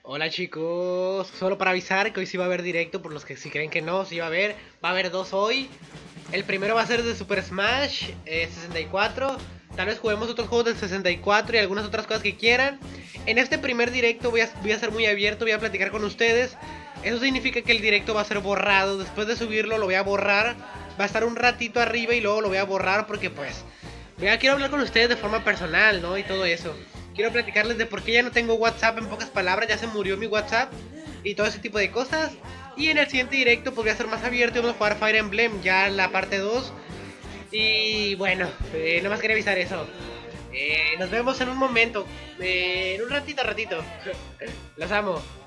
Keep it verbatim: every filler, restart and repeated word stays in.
Hola chicos, solo para avisar que hoy sí va a haber directo, por los que si creen que no, sí va a haber, va a haber dos hoy. El primero va a ser de Super Smash eh, sesenta y cuatro, tal vez juguemos otros juegos del sesenta y cuatro y algunas otras cosas que quieran. En este primer directo voy a, voy a ser muy abierto, voy a platicar con ustedes. Eso significa que el directo va a ser borrado, después de subirlo lo voy a borrar, va a estar un ratito arriba y luego lo voy a borrar porque pues... Vea, quiero hablar con ustedes de forma personal, ¿no? Y todo eso. Quiero platicarles de por qué ya no tengo WhatsApp, en pocas palabras, ya se murió mi WhatsApp y todo ese tipo de cosas. Y en el siguiente directo pues voy a ser más abierto y vamos a jugar Fire Emblem, ya la parte dos. Y bueno, eh, nomás quería avisar eso. Eh, nos vemos en un momento, eh, en un ratito, ratito. Los amo.